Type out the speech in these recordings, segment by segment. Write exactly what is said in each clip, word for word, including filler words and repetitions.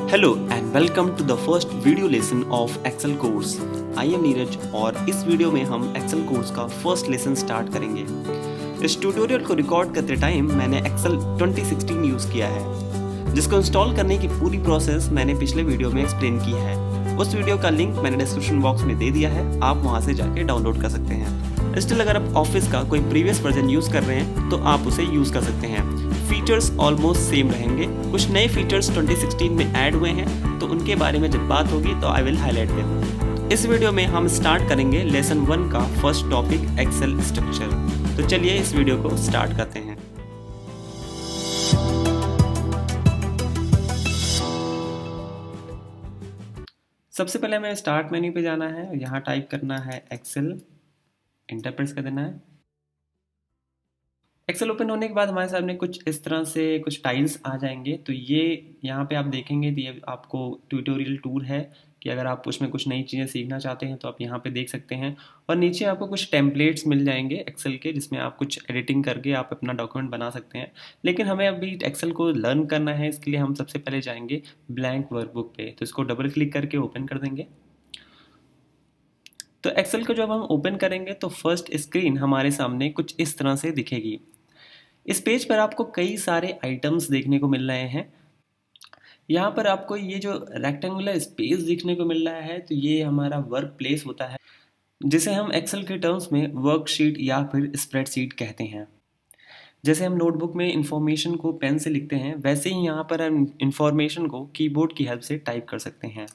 Hello and welcome to the first video lesson of Excel course. I am Neeraj और इस video में हम Excel course का first lesson start करेंगे। इस ट्यूटोरियल को रिकॉर्ड करते टाइम मैंने एक्सेल ट्वेंटी सिक्सटीन यूज़ किया है, जिसको इंस्टॉल करने की पूरी प्रोसेस मैंने पिछले वीडियो में एक्सप्लेन की है। उस वीडियो का लिंक मैंने डिस्क्रिप्शन बॉक्स में दे दिया है, आप वहाँ से जाके डाउनलोड कर सकते हैं। स्टिल अगर आप ऑफिस का कोई प्रीवियस वर्जन यूज़ कर रहे हैं तो आप उसे यूज़ कर सकते हैं। फीचर्स ऑलमोस्ट सेम रहेंगे, कुछ नए फीचर्स ट्वेंटी सिक्सटीन में ऐड हुए हैं तो उनके बारे में जब बात होगी तो आई विल हाईलाइट देम। इस वीडियो में हम स्टार्ट करेंगे लेसन वन का फर्स्ट टॉपिक एक्सेल स्ट्रक्चर। तो चलिए इस वीडियो को स्टार्ट करते हैं। सबसे पहले हमें स्टार्ट मेन्यू पे जाना है, यहाँ टाइप करना है एक्सेल, एंटर प्रेस कर देना है। एक्सेल ओपन होने के बाद हमारे सामने कुछ इस तरह से कुछ टाइल्स आ जाएंगे। तो ये यहाँ पे आप देखेंगे तो ये आपको ट्यूटोरियल टूर है कि अगर आप उसमें कुछ नई चीज़ें सीखना चाहते हैं तो आप यहाँ पे देख सकते हैं। और नीचे आपको कुछ टेम्पलेट्स मिल जाएंगे एक्सेल के, जिसमें आप कुछ एडिटिंग करके आप अपना डॉक्यूमेंट बना सकते हैं। लेकिन हमें अभी एक्सेल को लर्न करना है, इसके लिए हम सबसे पहले जाएंगे ब्लैंक वर्कबुक पे। तो इसको डबल क्लिक करके ओपन कर देंगे। तो एक्सेल को जब हम ओपन करेंगे तो फर्स्ट स्क्रीन हमारे सामने कुछ इस तरह से दिखेगी। इस पेज पर आपको कई सारे आइटम्स देखने को मिल रहे हैं। यहाँ पर आपको ये जो रेक्टेंगुलर स्पेस देखने को मिल रहा है तो ये हमारा वर्क प्लेस होता है, जिसे हम एक्सेल के टर्म्स में वर्कशीट या फिर स्प्रेडशीट कहते हैं। जैसे हम नोटबुक में इंफॉर्मेशन को पेन से लिखते हैं, वैसे ही यहाँ पर हम इंफॉर्मेशन को कीबोर्ड की हेल्प से टाइप कर सकते हैं।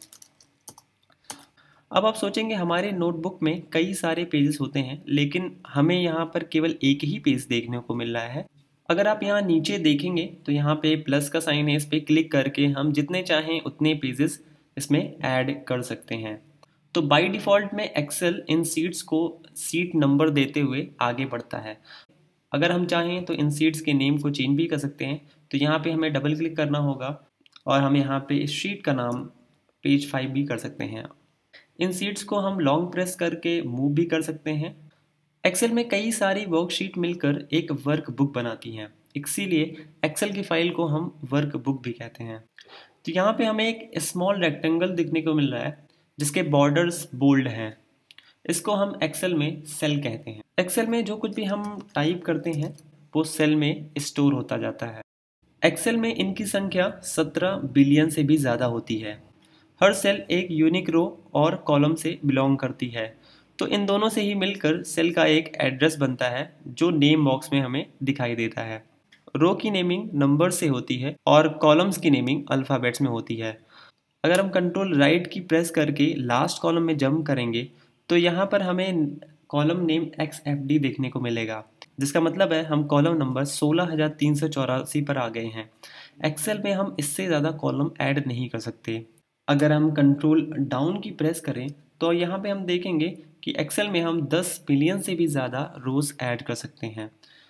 अब आप सोचेंगे हमारे नोटबुक में कई सारे पेजेस होते हैं, लेकिन हमें यहाँ पर केवल एक ही पेज देखने को मिल रहा है। अगर आप यहाँ नीचे देखेंगे तो यहाँ पे प्लस का साइन है, इस पर क्लिक करके हम जितने चाहें उतने पेजेस इसमें ऐड कर सकते हैं। तो बाय डिफ़ॉल्ट में एक्सेल इन सीट्स को सीट नंबर देते हुए आगे बढ़ता है। अगर हम चाहें तो इन सीट्स के नेम को चेंज भी कर सकते हैं। तो यहाँ पे हमें डबल क्लिक करना होगा और हम यहाँ पे इस शीट का नाम पेज फाइव भी कर सकते हैं। इन सीट्स को हम लॉन्ग प्रेस करके मूव भी कर सकते हैं। एक्सेल में कई सारी वर्कशीट मिलकर एक वर्क बुक बनाती हैं, इसीलिए एक्सेल की फाइल को हम वर्क बुक भी कहते हैं। तो यहाँ पे हमें एक स्मॉल रेक्टेंगल दिखने को मिल रहा है जिसके बॉर्डर्स बोल्ड हैं। इसको हम एक्सेल में सेल कहते हैं। एक्सेल में जो कुछ भी हम टाइप करते हैं वो सेल में स्टोर होता जाता है। एक्सेल में इनकी संख्या सत्रह बिलियन से भी ज़्यादा होती है। हर सेल एक यूनिक रो और कॉलम से बिलोंग करती है। तो इन दोनों से ही मिलकर सेल का एक एड्रेस बनता है जो नेम बॉक्स में हमें दिखाई देता है। रो की नेमिंग नंबर से होती है और कॉलम्स की नेमिंग अल्फ़ाबेट्स में होती है। अगर हम कंट्रोल राइट की प्रेस करके लास्ट कॉलम में जंप करेंगे तो यहाँ पर हमें column name X F D देखने को मिलेगा, जिसका मतलब है हम कॉलम नंबर सोलह हज़ार तीन सौ चौरासी पर आ गए हैं। एक्सेल में हम इससे ज़्यादा कॉलम ऐड नहीं कर सकते। अगर हम कंट्रोल डाउन की प्रेस करें तो यहाँ पे हम देखेंगे कि एक्सेल में हम दस बिलियन से भी ज़्यादा रोज़ ऐड कर सकते हैं।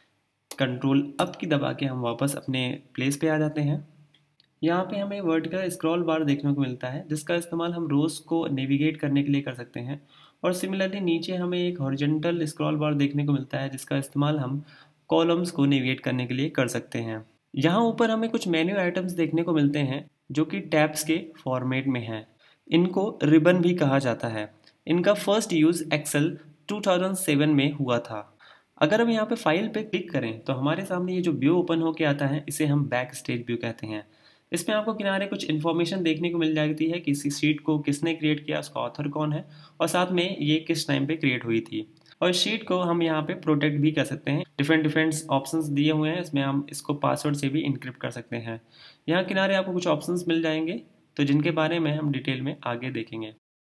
कंट्रोल अप की दबा के हम वापस अपने प्लेस पे आ जाते हैं। यहाँ पे हमें वर्टिकल स्क्रॉल बार देखने को मिलता है, जिसका इस्तेमाल हम रोज़ को नेविगेट करने के लिए कर सकते हैं। और सिमिलरली नीचे हमें एक हॉरिजॉन्टल स्क्रॉल बार देखने को मिलता है, जिसका इस्तेमाल हम कॉलम्स को नेविगेट करने के लिए कर सकते हैं। यहाँ ऊपर हमें कुछ मेन्यू आइटम्स देखने को मिलते हैं जो कि टैब्स के फॉर्मेट में हैं। इनको रिबन भी कहा जाता है। इनका first use Excel two thousand seven में हुआ था। अगर हम यहाँ पे फाइल पे क्लिक करें तो हमारे सामने ये जो व्यू ओपन होके आता है, इसे हम बैक स्टेज व्यू कहते हैं। इसमें आपको किनारे कुछ इन्फॉर्मेशन देखने को मिल जाती है कि इसी शीट को किसने क्रिएट किया, उसका ऑथर कौन है और साथ में ये किस टाइम पे क्रिएट हुई थी। और इस शीट को हम यहाँ पे प्रोटेक्ट भी कर सकते हैं। डिफरेंट डिफरेंट ऑप्शंस दिए हुए हैं, इसमें हम इसको पासवर्ड से भी इनक्रिप्ट कर सकते हैं। यहाँ किनारे आपको कुछ ऑप्शंस मिल जाएंगे तो जिनके बारे में हम डिटेल में आगे देखेंगे।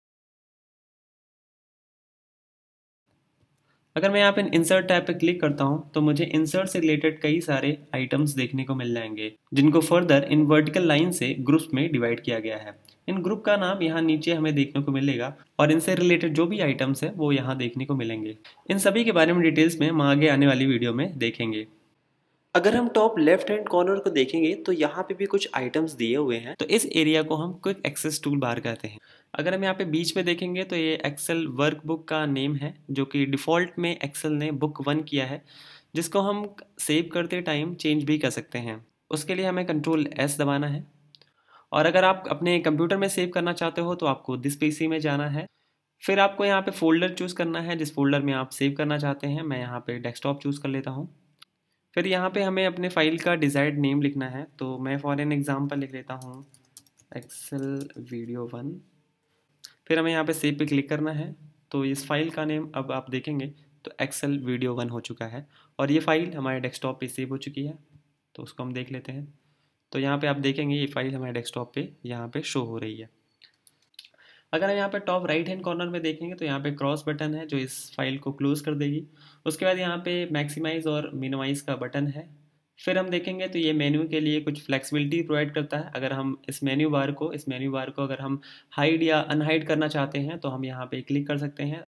अगर मैं यहाँ पे इंसर्ट टैब पे क्लिक करता हूँ तो मुझे इंसर्ट से रिलेटेड कई सारे आइटम्स देखने को मिल जाएंगे, जिनको फर्दर इन वर्टिकल लाइन से ग्रुप्स में डिवाइड किया गया है। इन ग्रुप का नाम यहाँ नीचे हमें देखने को मिलेगा और इनसे रिलेटेड जो भी आइटम्स है वो यहाँ देखने को मिलेंगे। इन सभी के बारे में डिटेल्स में हम आगे आने वाली वीडियो में देखेंगे। अगर हम टॉप लेफ्ट हैंड कॉर्नर को देखेंगे तो यहाँ पे भी कुछ आइटम्स दिए हुए हैं। तो इस एरिया को हम क्विक एक्सेस टूल बार कहते हैं। अगर हम यहाँ पे बीच में देखेंगे तो ये एक्सेल वर्कबुक का नेम है, जो कि डिफ़ॉल्ट में एक्सेल ने बुक वन किया है, जिसको हम सेव करते टाइम चेंज भी कर सकते हैं। उसके लिए हमें कंट्रोल एस दबाना है और अगर आप अपने कंप्यूटर में सेव करना चाहते हो तो आपको दिस पीसी में जाना है। फिर आपको यहाँ पे फोल्डर चूज़ करना है जिस फोल्डर में आप सेव करना चाहते हैं। मैं यहाँ पे डेस्कटॉप चूज़ कर लेता हूँ। फिर यहाँ पे हमें अपने फाइल का डिज़ायर्ड नेम लिखना है, तो मैं फॉर एन एग्जांपल लिख लेता हूँ एक्सेल वीडियो वन। फिर हमें यहाँ पे सेव पे क्लिक करना है। तो इस फाइल का नेम अब आप देखेंगे तो एक्सेल वीडियो वन हो चुका है और ये फाइल हमारे डेस्कटॉप पे सेव हो चुकी है। तो उसको हम देख लेते हैं। तो यहाँ पे आप देखेंगे ये फाइल हमारे डेस्कटॉप पे यहाँ पे शो हो रही है। अगर हम यहाँ पे टॉप राइट हैंड कॉर्नर में देखेंगे तो यहाँ पे क्रॉस बटन है जो इस फाइल को क्लोज कर देगी। उसके बाद यहाँ पे मैक्सिमाइज और मिनिमाइज का बटन है। फिर हम देखेंगे तो ये मेन्यू के लिए कुछ फ्लेक्सिबिलिटी प्रोवाइड करता है। अगर हम इस मेन्यू बार को इस मेन्यू बार को अगर हम हाइड या अनहाइड करना चाहते हैं तो हम यहाँ पे क्लिक कर सकते हैं।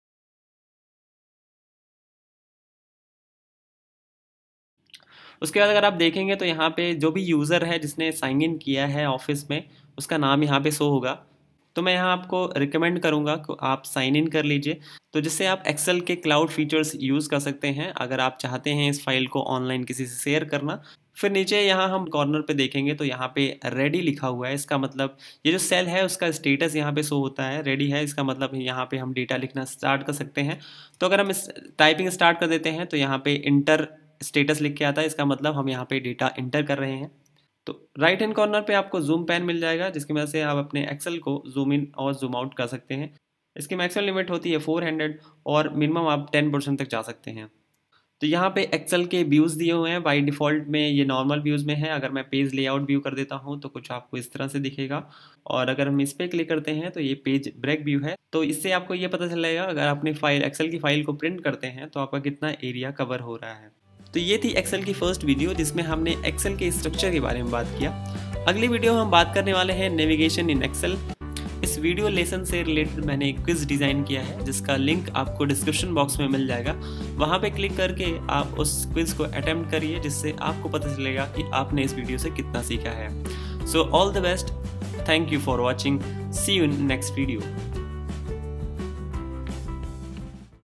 उसके बाद अगर आप देखेंगे तो यहाँ पे जो भी यूज़र है जिसने साइन इन किया है ऑफिस में उसका नाम यहाँ पे शो होगा। तो मैं यहाँ आपको रिकमेंड करूँगा कि आप साइन इन कर लीजिए, तो जिससे आप एक्सेल के क्लाउड फीचर्स यूज़ कर सकते हैं अगर आप चाहते हैं इस फाइल को ऑनलाइन किसी से शेयर करना। फिर नीचे यहाँ हम कॉर्नर पे देखेंगे तो यहाँ पे रेडी लिखा हुआ है। इसका मतलब ये जो सेल है उसका स्टेटस यहाँ पे शो होता है, रेडी है। इसका मतलब यहाँ पे हम डेटा लिखना स्टार्ट कर सकते हैं। तो अगर हम इस टाइपिंग स्टार्ट कर देते हैं तो यहाँ पे इंटर स्टेटस लिख के आता है। इसका मतलब हम यहाँ पे डेटा इंटर कर रहे हैं। तो राइट हैंड कॉर्नर पे आपको जूम पैन मिल जाएगा जिसकी वजह से आप अपने एक्सेल को जूम इन और जूम आउट कर सकते हैं। इसकी मैक्सिमम लिमिट होती है फोर हंड्रेड और मिनिमम आप टेन परसेंट तक जा सकते हैं। तो यहाँ पे एक्सेल के व्यूज़ दिए हुए हैं। बाय डिफ़ॉल्ट में ये नॉर्मल व्यूज़ में है। अगर मैं पेज लेआउट व्यू कर देता हूँ तो कुछ आपको इस तरह से दिखेगा और अगर हम इस पर क्लिक करते हैं तो ये पेज ब्रेक व्यू है। तो इससे आपको ये पता चलेगा अगर अपनी फाइल एक्सेल की फाइल को प्रिंट करते हैं तो आपका कितना एरिया कवर हो रहा है। तो ये थी एक्सेल की फर्स्ट वीडियो जिसमें हमने एक्सेल के स्ट्रक्चर के बारे में बात किया। अगली वीडियो हम बात करने वाले हैं नेविगेशन इन एक्सेल। इस वीडियो लेसन से रिलेटेड मैंने एक क्विज डिज़ाइन किया है जिसका लिंक आपको डिस्क्रिप्शन बॉक्स में मिल जाएगा। वहाँ पे क्लिक करके आप उस क्विज को अटेम्प्ट करिए जिससे आपको पता चलेगा कि आपने इस वीडियो से कितना सीखा है। So all the best, thank you for watching, see you in next video.